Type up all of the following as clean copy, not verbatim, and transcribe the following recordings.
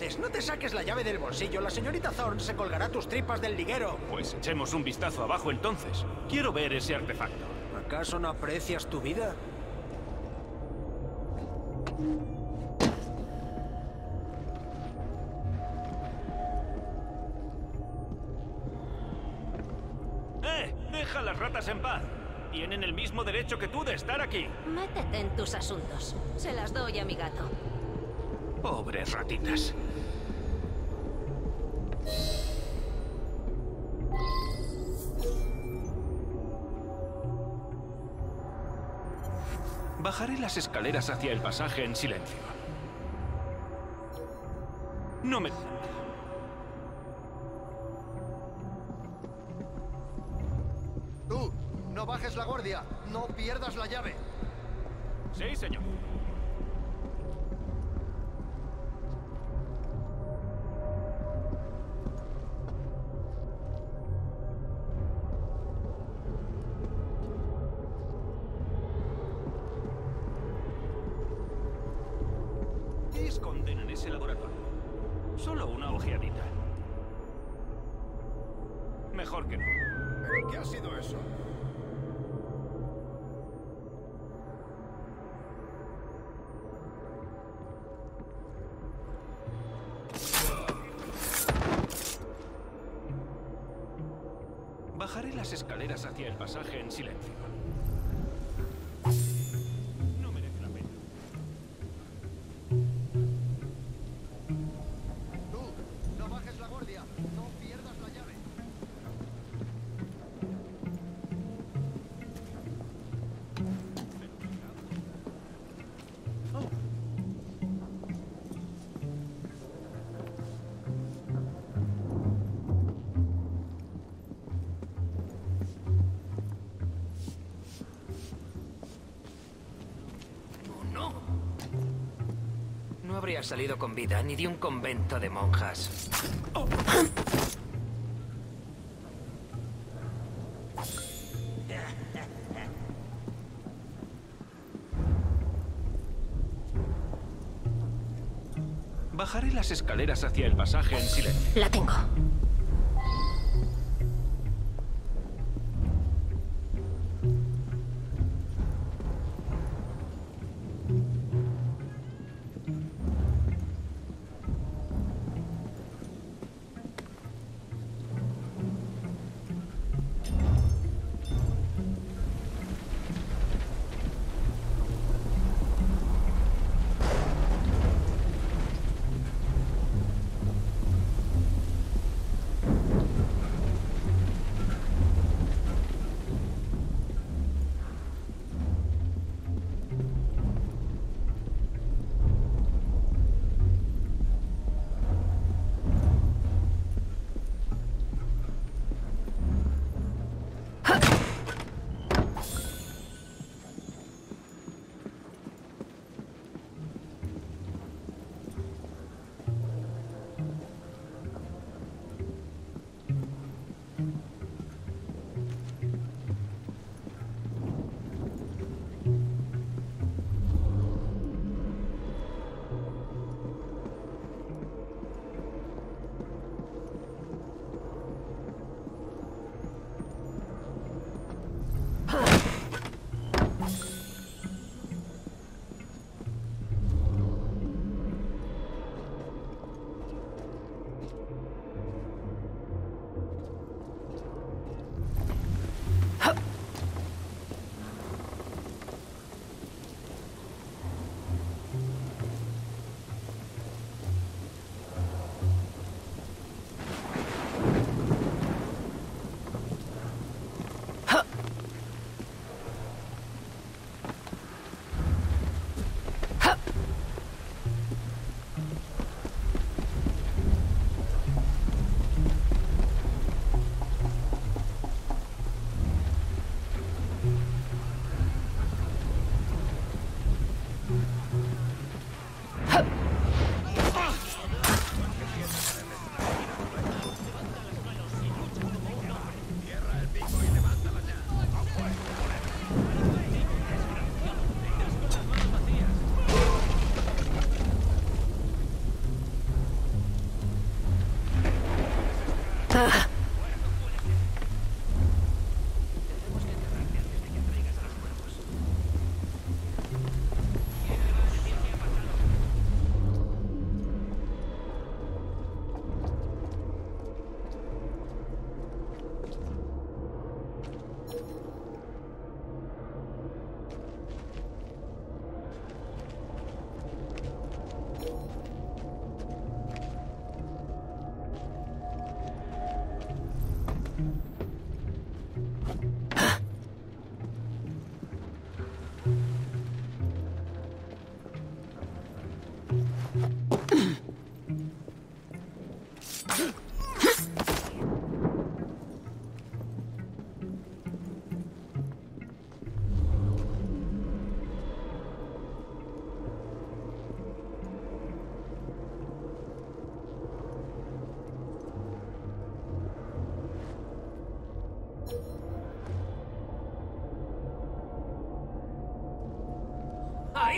haces? No te saques la llave del bolsillo. La señorita Thorne se colgará tus tripas del liguero. Pues echemos un vistazo abajo entonces. Quiero ver ese artefacto. ¿Acaso no aprecias tu vida? ¡Deja a las ratas en paz! Tienen el mismo derecho que tú de estar aquí. Métete en tus asuntos. Se las doy a mi gato. Pobres ratitas. Bajaré las escaleras hacia el pasaje en silencio. No me... ¡Tú! ¡No bajes la guardia! ¡No pierdas la llave! Sí, señor. ¿Qué esconden en ese laboratorio? Solo una ojeadita. Mejor que no. ¿Pero qué ha sido eso? Bajaré las escaleras hacia el pasaje en silencio. No merece la pena. ¡Tú! ¡No bajes la guardia! ¡No pierdas la llave! No habría salido con vida ni de un convento de monjas. Bajaré las escaleras hacia el pasaje en silencio. La tengo.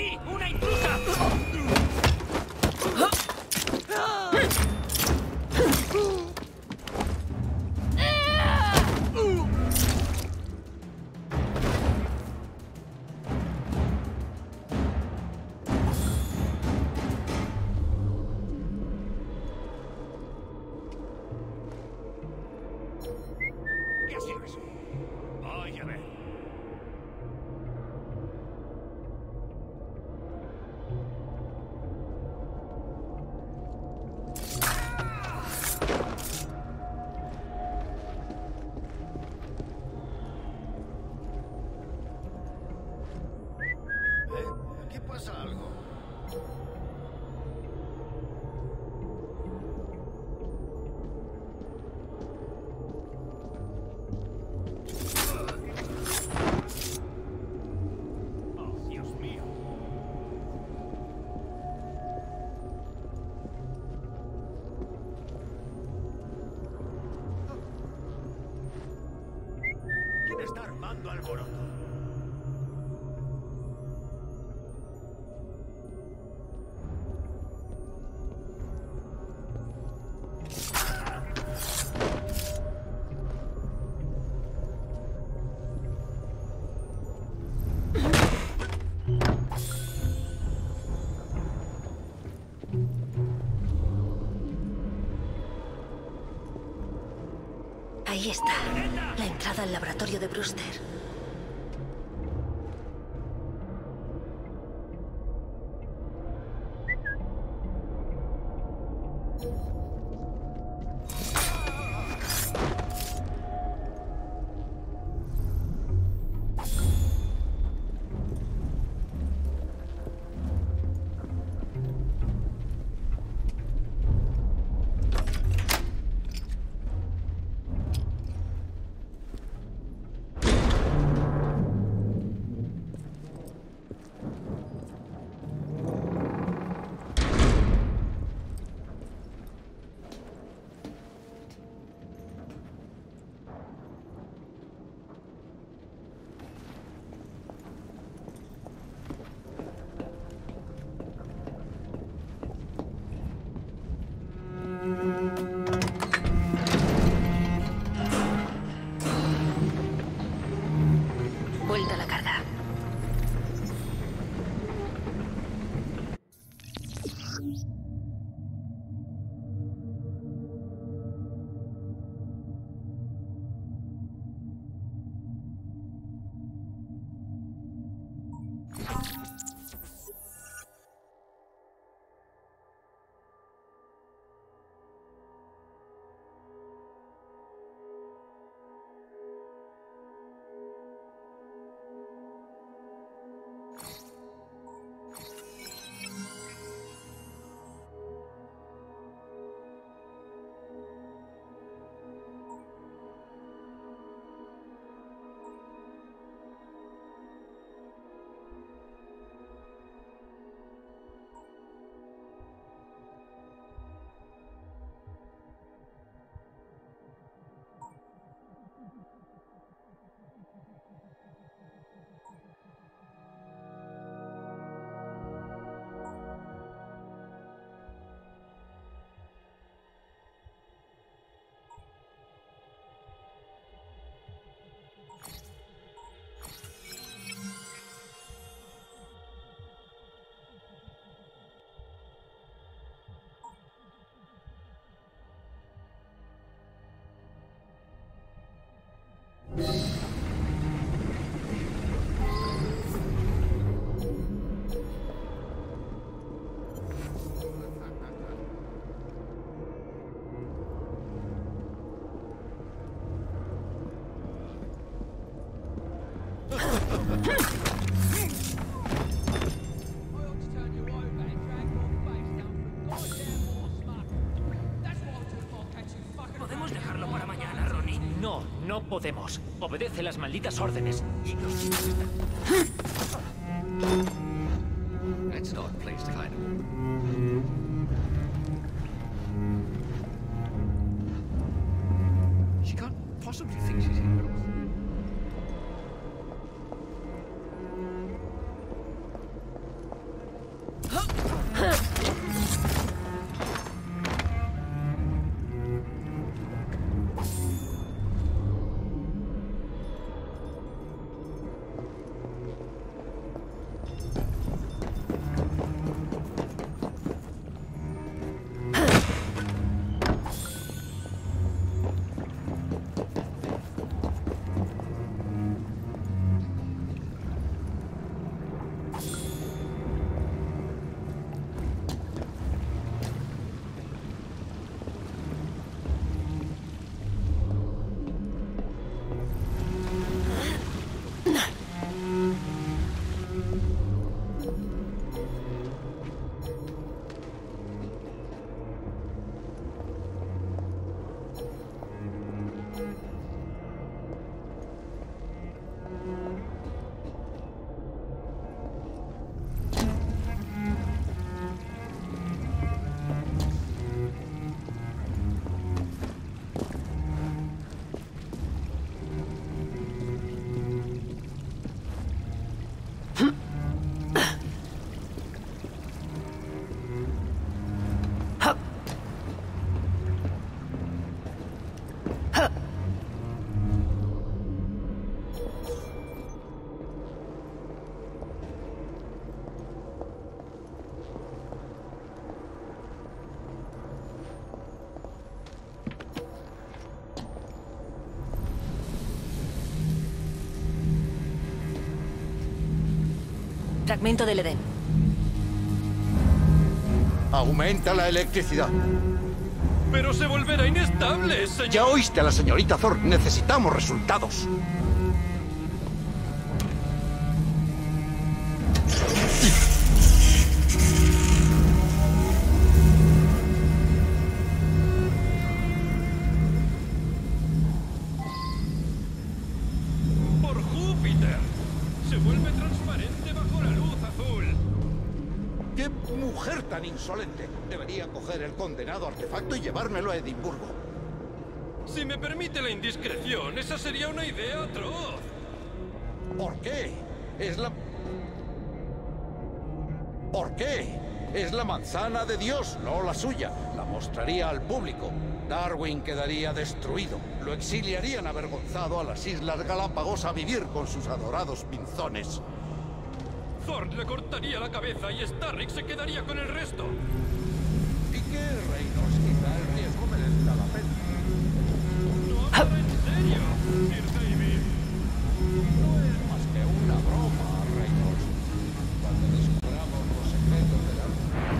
ahí! ¡Una intrusa! ¿Qué ha sido eso? Voy a ver. ¿Aquí pasa algo? Oh, Dios mío. ¿Quién está armando alboroto? Ahí está. La entrada al laboratorio de Brewster. Vuelta a la carga. ¿Podemos dejarlo para mañana, Ronnie? No, no podemos. Obedece las malditas órdenes. It's not a place to hide. She can't possibly think she's here. Fragmento del Edén. Aumenta la electricidad. Pero se volverá inestable, señor. Ya oíste a la señorita Thor. Necesitamos resultados. ¡Por Júpiter! Se vuelve transparente bajo la luz azul. ¡Qué mujer tan insolente! Debería coger el condenado artefacto y llevármelo a Edimburgo. Si me permite la indiscreción, esa sería una idea atroz. ¿Por qué? ¿Por qué? Es la manzana de Dios, no la suya. La mostraría al público. Darwin quedaría destruido. Lo exiliarían avergonzado a las Islas Galápagos a vivir con sus adorados pinzones. Thor le cortaría la cabeza y Starrick se quedaría con el resto. ¿Y qué, Reynolds? Quizá el riesgo merezca la pena. No habla en serio, Sir David. No es más que una broma, Reynolds. Cuando descubramos los secretos de la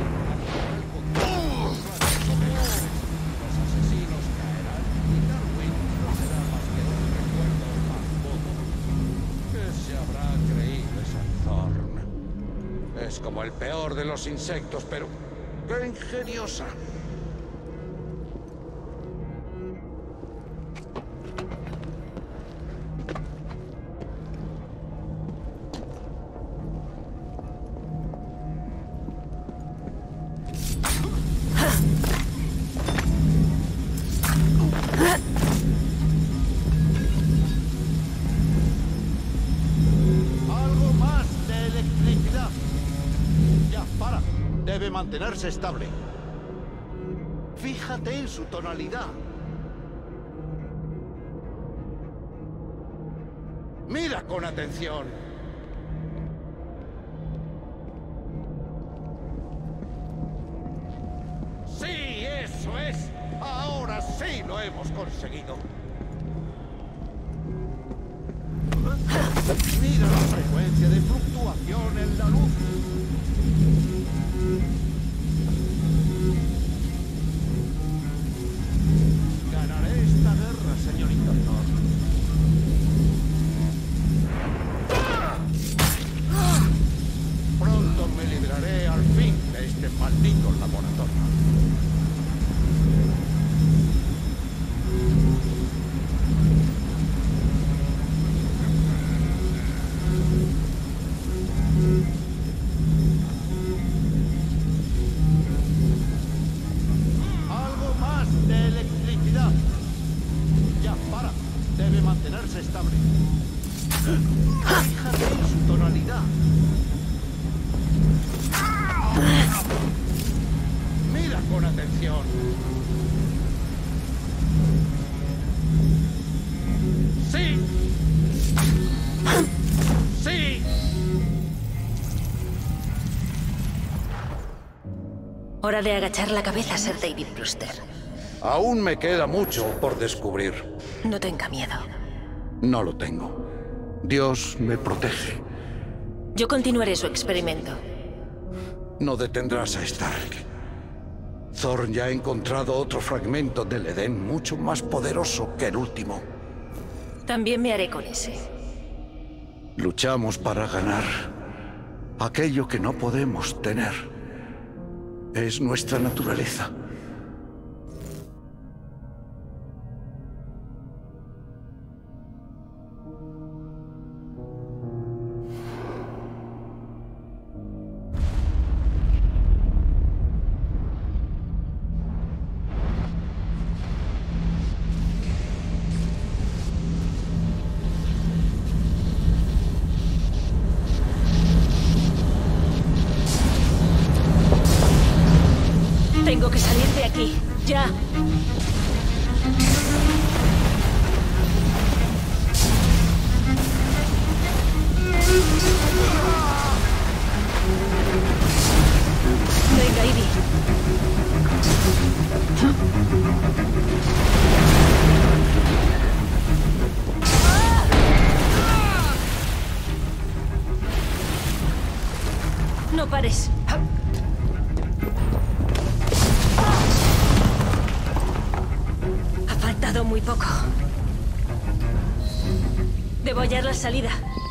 los asesinos caerán y Darwin no será más que un recuerdo más bobo. ¿Qué se habrá creído esa Thorn? Es como el peor de los insectos, pero ¡qué ingeniosa! Algo más de electricidad. Ya, para. Debe mantenerse estable. Fíjate en su tonalidad. Mira con atención. Sí, eso es. Ahora sí lo hemos conseguido. Mira la frecuencia de fluctuación en la luz. Ganaré esta guerra, señorita Thor. Pronto me libraré al fin de este maldito laboratorio. Algo más de electricidad. Ya, para. Debe mantenerse estable. Fíjate en su tonalidad. Mira con atención. ¡Sí! ¡Sí! Hora de agachar la cabeza, Sir David Brewster. Aún me queda mucho por descubrir. No tenga miedo. No lo tengo. Dios me protege. Yo continuaré su experimento. No detendrás a Stark. Thor ya ha encontrado otro fragmento del Edén mucho más poderoso que el último. También me haré con ese. Luchamos para ganar aquello que no podemos tener. Es nuestra naturaleza. Tengo que salir. pares. Ha faltado muy poco. Debo hallar la salida.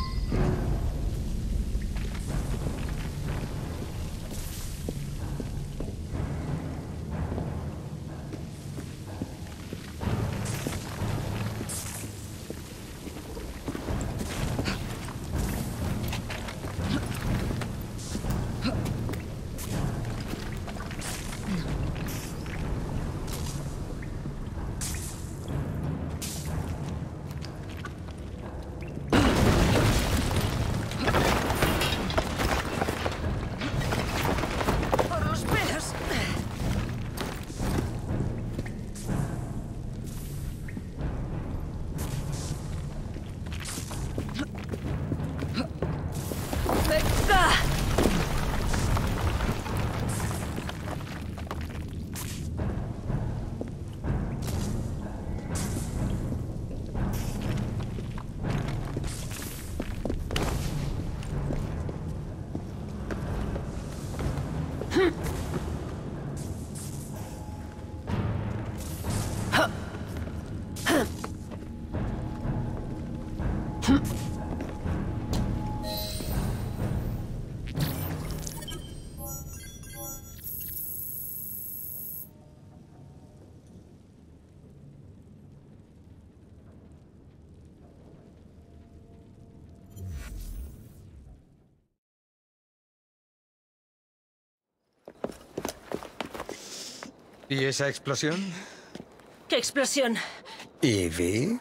¿Y esa explosión? ¿Qué explosión? ¿Ivy?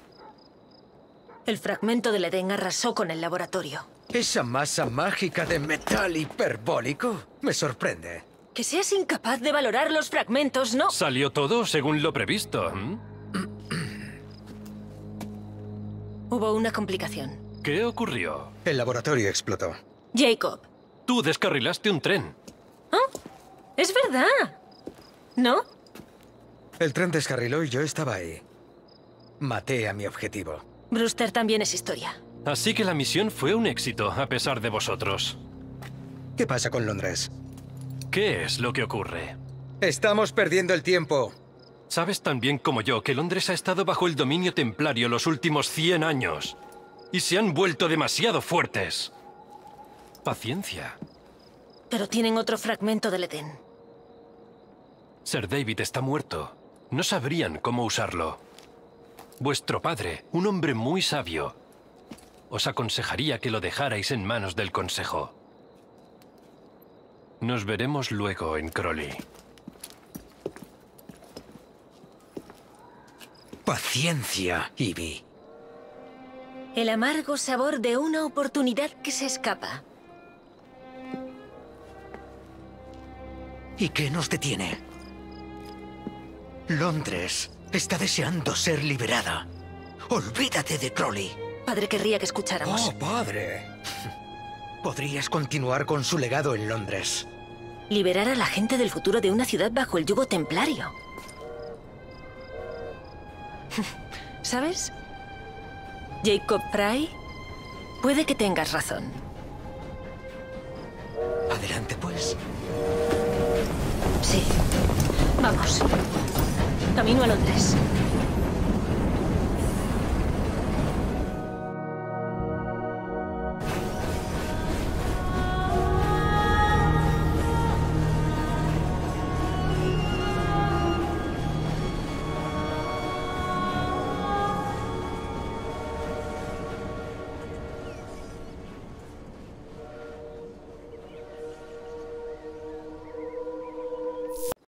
El fragmento del Edén arrasó con el laboratorio. ¿Esa masa mágica de metal hiperbólico? Me sorprende. Que seas incapaz de valorar los fragmentos, ¿no? Salió todo según lo previsto. Hubo una complicación. ¿Qué ocurrió? El laboratorio explotó. Jacob. Tú descarrilaste un tren. ¿Ah? Es verdad. ¿No? El tren descarriló y yo estaba ahí. Maté a mi objetivo. Brewster también es historia. Así que la misión fue un éxito, a pesar de vosotros. ¿Qué pasa con Londres? ¿Qué es lo que ocurre? Estamos perdiendo el tiempo. Sabes tan bien como yo que Londres ha estado bajo el dominio templario los últimos 100 años. Y se han vuelto demasiado fuertes. Paciencia. Pero tienen otro fragmento del Edén. Sir David está muerto. No sabrían cómo usarlo. Vuestro padre, un hombre muy sabio, os aconsejaría que lo dejarais en manos del Consejo. Nos veremos luego en Crowley. Paciencia, Ivy. El amargo sabor de una oportunidad que se escapa. ¿Y qué nos detiene? Londres está deseando ser liberada. Olvídate de Crowley. Padre querría que escucháramos. ¡Oh, padre! Podrías continuar con su legado en Londres. Liberar a la gente del futuro de una ciudad bajo el yugo templario. ¿Sabes? Jacob Fry, puede que tengas razón. Adelante, pues. Sí. Vamos. Camino a Londres.